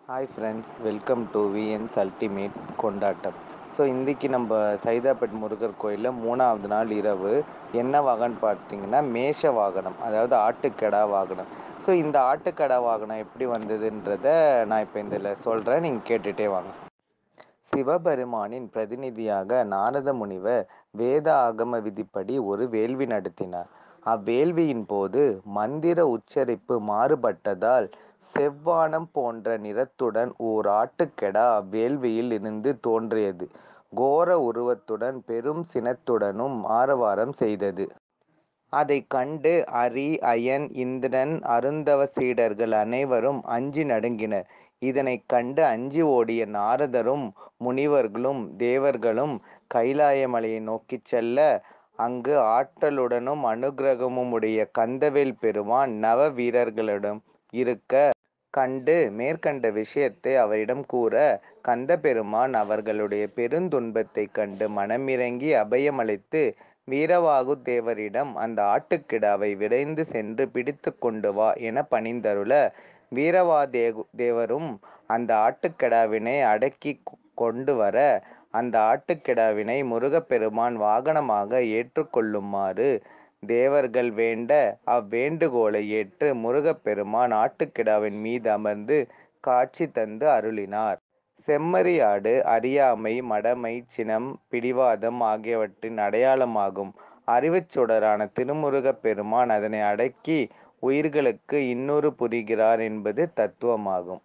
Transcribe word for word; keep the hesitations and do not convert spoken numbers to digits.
Hi friends, welcome to விஎன்ஸ் ultimate கொண்டாட்டம். So இன்றைக்கி நம்ம சைதாப்பேட் முருகர் கோயிலில் மூணாவது நாள் இரவு என்ன வாகனம் பார்த்தீங்கன்னா மேஷ வாகனம், அதாவது ஆட்டுக்கடா வாகனம். ஸோ இந்த ஆட்டுக்கடா வாகனம் எப்படி வந்ததுன்றத நான் இப்போ இதில் சொல்கிறேன், நீங்கள் கேட்டுகிட்டே வாங்க. சிவபெருமானின் பிரதிநிதியாக நாரத முனிவர் வேத ஆகம விதிப்படி ஒரு வேள்வி நடத்தினார். அவ்வேள்வியின் போது மந்திர உச்சரிப்பு மாறுபட்டதால் செவ்வானம் போன்ற நிறத்துடன் ஓர் ஆட்டுக்கெடா அவ்வேள்வியில் இருந்து தோன்றியது. கோர உருவத்துடன் பெரும் சினத்துடனும் ஆரவாரம் செய்தது. அதைக் கண்டு அரி, அயன், இந்திரன், அருந்தவ சீடர்கள் அனைவரும் அஞ்சி நடுங்கினர். இதனைக் கண்டு அஞ்சி ஓடிய நாரதரும் முனிவர்களும் தேவர்களும் கைலாய மலையை நோக்கிச் செல்ல, அங்கு ஆற்றலுடனும் அனுக்கிரகமுமுடைய கந்தவேல் பெருமான் நவ வீரர்களிடம் இருக்க கண்டு மேற்கண்ட விஷயத்தை அவரிடம் கூற, கந்தபெருமான் அவர்களுடைய பெருந்துன்பத்தைக் கண்டு மனமிரங்கி அபயமளித்து வீரவாகு தேவரிடம் அந்த ஆட்டுக்கிடாவை விரைந்து சென்று பிடித்து கொண்டு வா என பணிந்தருள, வீரவாதே தேவரும் அந்த ஆட்டுக்கிடாவினை அடக்கி கொண்டு வர, அந்த ஆட்டுக்கிடாவினை முருகப்பெருமான் வாகனமாக ஏற்றுக்கொள்ளுமாறு தேவர்கள் வேண்ட, அவ்வேண்டுகோளை ஏற்று முருகப்பெருமான் ஆட்டுக்கிடாவின் மீது அமர்ந்து காட்சி தந்து அருளினார். செம்மறியாடு அறியாமை, மடமை, சினம், பிடிவாதம் ஆகியவற்றின் அடையாளமாகும். அறிவுச் சுடரான திருமுருகப் பெருமான் அதனை அடக்கி உயிர்களுக்கு இன்னுறு புரிகிறார் என்பது தத்துவமாகும்.